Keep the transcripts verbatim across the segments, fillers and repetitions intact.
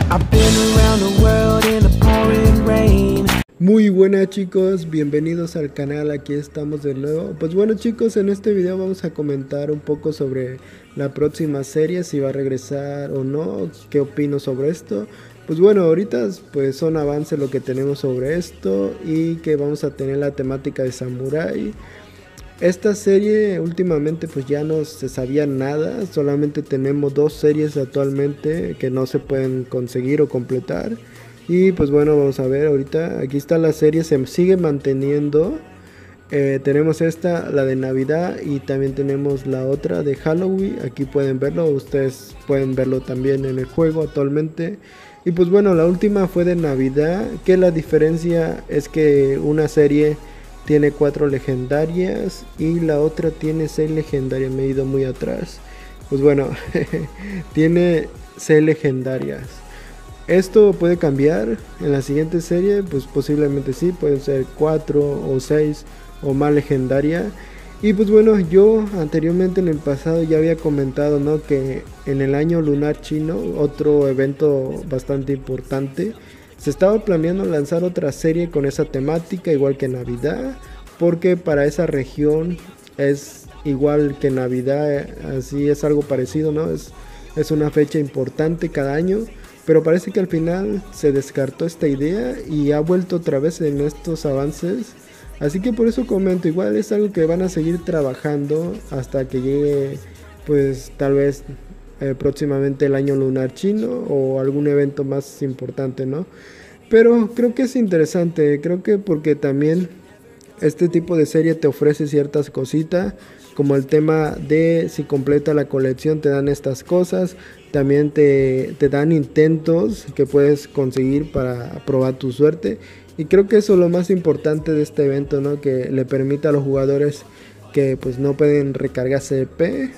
I've been around the world in the pouring rain. Muy buenas chicos, bienvenidos al canal, aquí estamos de nuevo. Pues bueno chicos, en este video vamos a comentar un poco sobre la próxima serie, si va a regresar o no, qué opino sobre esto. Pues bueno, ahorita pues son avances lo que tenemos sobre esto y que vamos a tener la temática de Samurai. Esta serie últimamente pues ya no se sabía nada, solamente tenemos dos series actualmente que no se pueden conseguir o completar. Y pues bueno, vamos a ver ahorita, aquí está la serie, se sigue manteniendo. Eh, tenemos esta, la de Navidad, y también tenemos la otra de Halloween. Aquí pueden verlo, ustedes pueden verlo también en el juego actualmente. Y pues bueno, la última fue de Navidad, que la diferencia es que una serie tiene cuatro legendarias y la otra tiene seis legendarias. Me he ido muy atrás. Pues bueno, tiene seis legendarias. Esto puede cambiar en la siguiente serie, pues posiblemente sí, pueden ser cuatro o seis o más legendaria. Y pues bueno, yo anteriormente en el pasado ya había comentado, ¿no?, que en el año lunar chino, otro evento bastante importante, se estaba planeando lanzar otra serie con esa temática, igual que Navidad, porque para esa región es igual que Navidad, así es algo parecido, ¿no? Es, es una fecha importante cada año, pero parece que al final se descartó esta idea y ha vuelto otra vez en estos avances. Así que por eso comento, igual es algo que van a seguir trabajando hasta que llegue, pues tal vez eh, próximamente el año lunar chino o algún evento más importante, ¿no? Pero creo que es interesante, creo que porque también este tipo de serie te ofrece ciertas cositas, como el tema de si completa la colección te dan estas cosas, también te, te dan intentos que puedes conseguir para probar tu suerte. Y creo que eso es lo más importante de este evento, ¿no? Que le permite a los jugadores que pues no pueden recargar C P,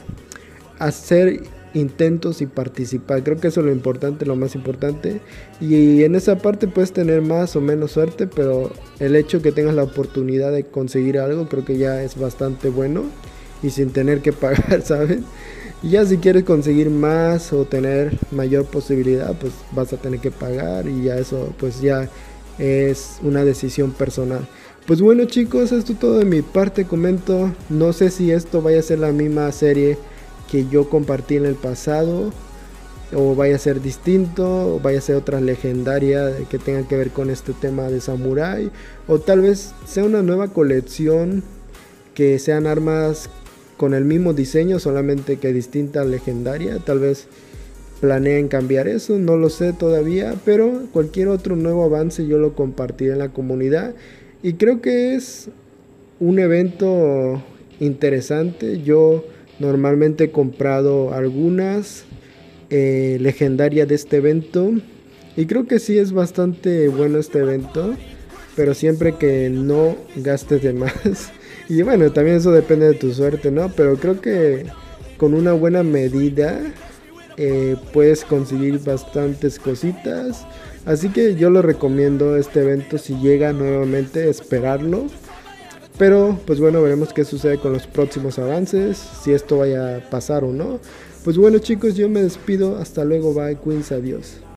hacer intentos y participar. Creo que eso es lo importante, lo más importante. Y en esa parte puedes tener más o menos suerte, pero el hecho que tengas la oportunidad de conseguir algo creo que ya es bastante bueno y sin tener que pagar, ¿saben? Y ya si quieres conseguir más o tener mayor posibilidad, pues vas a tener que pagar, y ya eso pues ya es una decisión personal. Pues bueno chicos, esto es todo de mi parte. Comento, no sé si esto vaya a ser la misma serie que yo compartí en el pasado, o vaya a ser distinto, o vaya a ser otra legendaria que tenga que ver con este tema de Samurai, o tal vez sea una nueva colección que sean armas con el mismo diseño, solamente que distinta legendaria. Tal vez planeen cambiar eso, no lo sé todavía, pero cualquier otro nuevo avance yo lo compartiré en la comunidad. Y creo que es un evento interesante. Yo normalmente he comprado algunas eh, legendarias de este evento, y creo que sí es bastante bueno este evento, pero siempre que no gastes de más. Y bueno, también eso depende de tu suerte, ¿no? Pero creo que con una buena medida eh, puedes conseguir bastantes cositas. Así que yo lo recomiendo este evento, si llega nuevamente, esperarlo. Pero pues bueno, veremos qué sucede con los próximos avances, si esto vaya a pasar o no. Pues bueno chicos, yo me despido, hasta luego, bye, Queens, adiós.